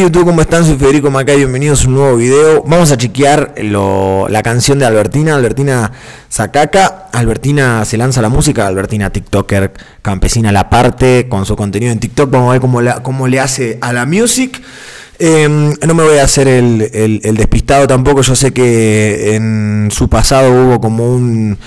YouTube, ¿cómo están? Soy Federico Macay, bienvenidos a un nuevo video. Vamos a chequear la canción de Albertina Zacaca. Albertina se lanza la música, Albertina TikToker campesina a la parte, con su contenido en TikTok. Vamos a ver cómo le hace a la music. No me voy a hacer el despistado tampoco. Yo sé que en su pasado hubo como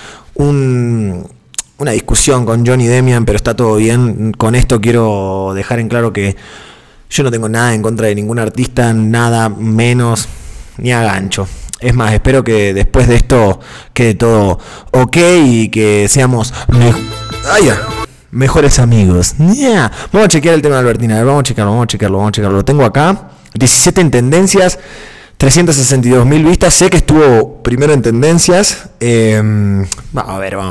una discusión con Johnny Demian, pero está todo bien. Con esto quiero dejar en claro que yo no tengo nada en contra de ningún artista, nada menos ni a gancho. Es más, espero que después de esto quede todo ok y que seamos mejores amigos. Yeah. Vamos a chequear el tema de Albertina. A ver, vamos a checarlo. Lo tengo acá. 17 en tendencias, 362.000 vistas. Sé que estuvo primero en tendencias. Vamos a ver.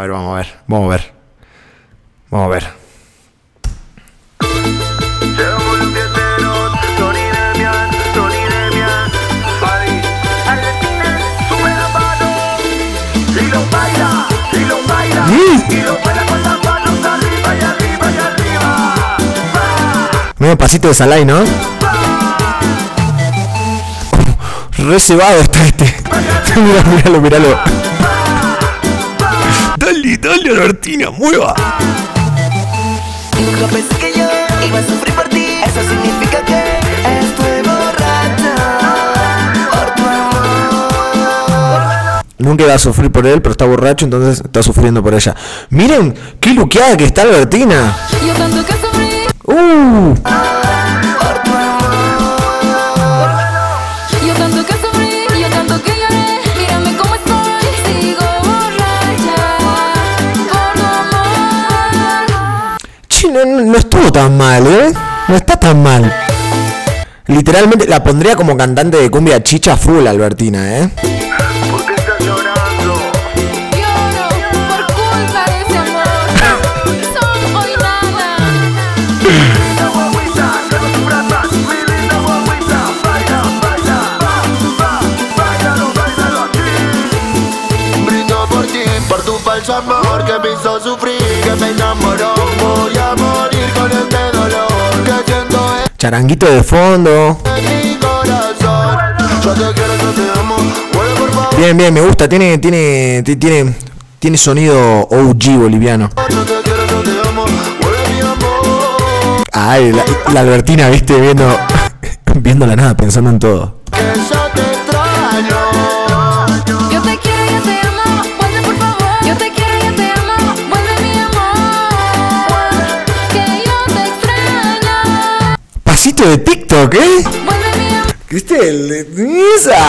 Medio pasito de Salai, ¿no? Re cebado está este. Míralo. Dale, Albertina, mueva. Nunca pensé que yo iba a sufrir por ti. Eso significa que estoy borracha por tu amor. Nunca iba a sufrir por él, pero está borracho, entonces está sufriendo por ella. Miren qué luqueada que está Albertina. Yo tanto que sufrí por tu amor. Yo tanto que sufrí, yo tanto que lloré. Mírame cómo estoy, sigo borracha por tu amor. Che, no estuvo tan mal, ¿eh? No está tan mal. Literalmente la pondría como cantante de cumbia chicha full Albertina, ¿eh? Amor que me hizo sufrir, que me enamoró. Voy a morir con este dolor que siento Charanguito de fondo. en mi corazón. Yo te quiero, yo te amo. Vuelve por favor. Bien, me gusta. Tiene sonido OG boliviano. Yo te quiero, yo te amo. Vuelve mi amor. Ay, la Albertina, viste, viendo la nada, pensando en todo. Que yo te extraño. Yo te quiero, yo te amo, vuelve por favor. Yo te quiero, yo te amo, vuelve mi amor. Que yo te extraño. Pasito de TikTok, ¿eh? Vuelve mi amor. ¿Viste? Esa.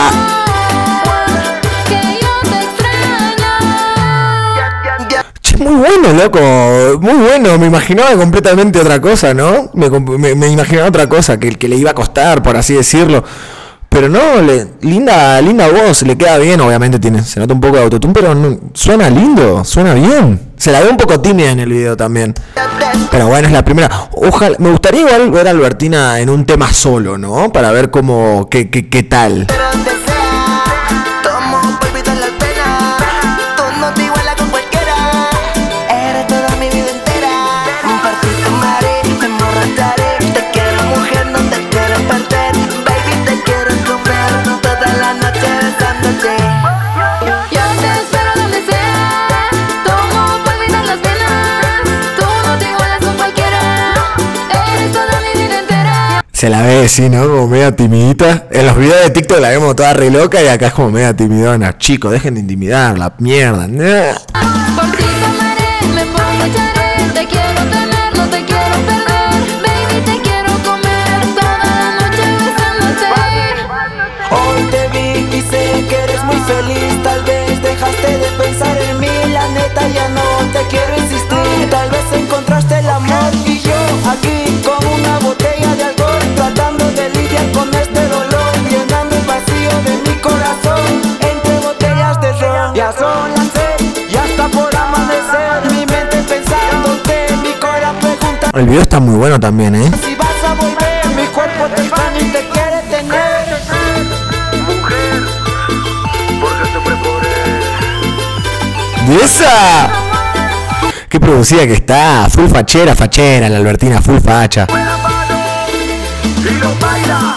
Que yo te extraño. Che, muy bueno, loco. Muy bueno. Me imaginaba completamente otra cosa, ¿no? Me imaginaba otra cosa que le iba a costar, por así decirlo. Pero no, linda voz, le queda bien, obviamente se nota un poco de autotune, pero suena lindo, suena bien. Se la ve un poco tímida en el video también. Pero bueno, es la primera. Ojalá, me gustaría igual ver a Albertina en un tema solo, ¿no? Para ver qué tal. Pero donde sea, tomo por evitar las penas. Tú no te igualas con cualquiera. Eres toda mi vida entera. Por ti tomaré, me emborracharé. Te quiero, mujer, no te quiero perder. Baby, te quiero comer toda la noche besándote. Yo te espero donde sea. Tomo por evitar las penas. Tú no te igualas con cualquiera. Eres toda mi vida entera. Se la ve, sí, ¿no? Como media timidita. En los videos de TikTok la vemos toda re loca y acá es como media timidona. Chicos, dejen de intimidar, la mierda. Por ti tomaré, me emborracharé. Te quiero tener, no te quiero perder. Baby, te quiero comer toda la noche besándote. Hoy te vi y sé que eres muy feliz. Tal vez dejaste de pensar en mí. La neta ya no te quiero insistir. Tal vez encontraste el amor y yo aquí con una botella de alcohol, tratando de lidiar con este dolor, llenando el vacío de mi corazón entre botellas de ron. Ya son las 6, ya está por amanecer. Mi mente pensándote, mi corazón pregunta El video está muy bueno también, ¿eh? si vas a volver. Mi cuerpo te extraña y te quiere tener. Mujer, porque sufre por él. ¡Y esa! Qué producida que está. Full fachera, la Albertina, full facha. Y lo baila.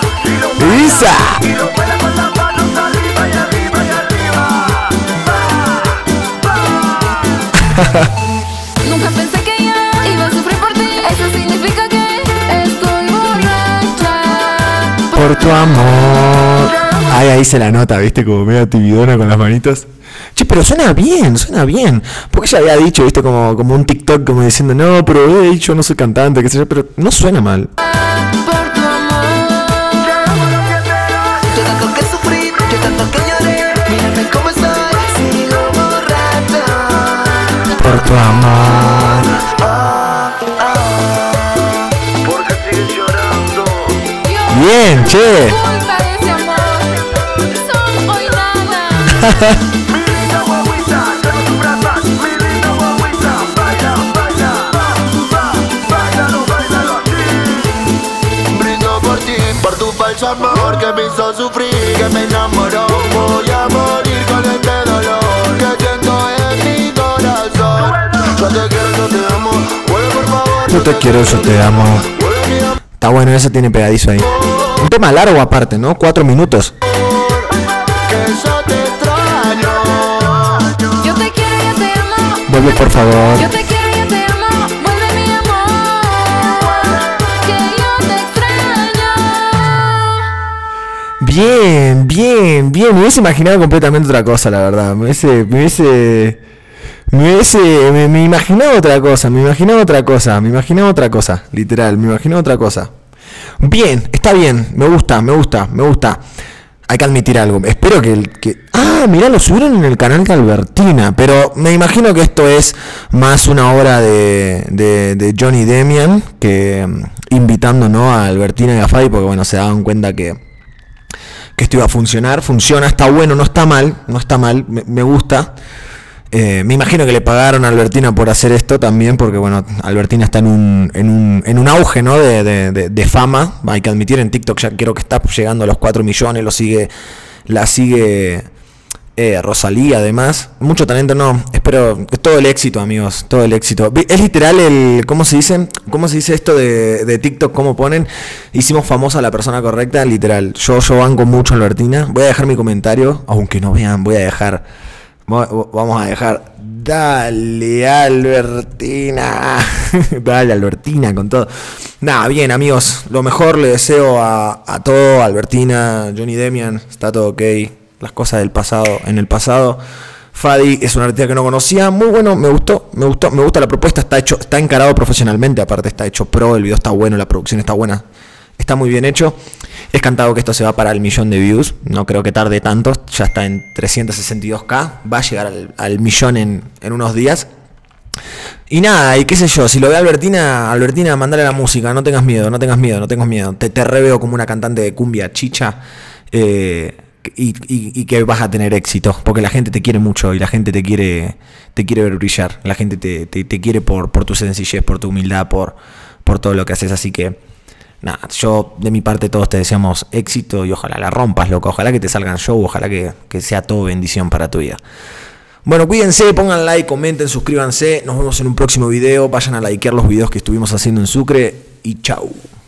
¡Esa! Y lo baila con las manos arriba y arriba y arriba. Nunca pensé que yo iba a sufrir por ti. Eso significa que estoy borracha. Por tu amor. Ay, ahí se la nota, viste, como medio tibidona con las manitos. Che, pero suena bien, suena bien. Porque ella había dicho, viste, como un TikTok, como diciendo, no, pero yo no soy cantante, qué sé yo, pero no suena mal. Por tu amor. Yo tanto que sufrí, yo tanto que lloré. Mírame cómo estoy, sigo borracha. Por tu amor. Porque sigues llorando. Bien, che. Culpa de ese amor. Son hoy nada. Mi linda guaguita, trae tus brazos. Mi linda guaguita, baila, baila. Báilalo, báilalo así. Brindo por ti, por tu falso amor que me hizo sufrir, que me enamoró. Voy a morir con este dolor que siento en mi corazón. Yo te quiero, yo te amo. Vuelve por favor. Yo te quiero, yo te amo. Vuelve mi amor. Está bueno, ese tiene pegadizo ahí. Un tema largo aparte, ¿no? 4 minutos. Que yo te extraño. Yo te quiero, yo te amo. Vuelve, por favor. Yo te quiero, yo te amo. Vuelve mi amor. Que yo te extraño. Bien, bien, bien. Me hubiese imaginado completamente otra cosa, la verdad. Me imaginaba otra cosa, me imaginaba otra cosa, literal, me imaginaba otra cosa. Bien, está bien, me gusta. Hay que admitir algo. Espero Ah, mirá, lo subieron en el canal de Albertina. Pero me imagino que esto es más una obra de Johnny Demian, que invitando, ¿no?, a Albertina y a Fabi, porque bueno, se daban cuenta que esto iba a funcionar. Funciona, está bueno, no está mal, me gusta. Me imagino que le pagaron a Albertina por hacer esto también, porque bueno, Albertina está en un auge, ¿no?, de fama. Hay que admitir, en TikTok ya creo que está llegando a los 4 millones, la sigue Rosalía además. Mucho talento, no, espero todo el éxito, amigos, todo el éxito. Es literal ¿cómo se dice esto de TikTok? ¿Cómo ponen? Hicimos famosa a la persona correcta, literal. Yo banco mucho a Albertina. Voy a dejar mi comentario, aunque no vean, vamos a dejar. Dale, Albertina. Dale, Albertina, con todo. Nada, bien, amigos. Lo mejor le deseo a todo. Albertina, Johnny Demian, está todo ok. Las cosas del pasado, en el pasado. Fadi es una artista que no conocía. Muy bueno, me gusta la propuesta. Está encarado profesionalmente, aparte está hecho pro. El video está bueno, la producción está buena. Está muy bien hecho. Es cantado que esto se va para el 1.000.000 de views. No creo que tarde tanto. Ya está en 362k. Va a llegar al 1.000.000 en unos días. Y nada, y qué sé yo. Si lo ve Albertina, mandale la música. No tengas miedo. Te reveo como una cantante de cumbia chicha. Y que vas a tener éxito. Porque la gente te quiere mucho y la gente te quiere ver brillar. La gente te quiere por tu sencillez, por tu humildad, por todo lo que haces. Así que nada, yo de mi parte todos te deseamos éxito y ojalá la rompas, loco. Ojalá que te salgan show, ojalá que sea todo bendición para tu vida. Bueno, cuídense, pongan like, comenten, suscríbanse. Nos vemos en un próximo video. Vayan a likear los videos que estuvimos haciendo en Sucre y chau.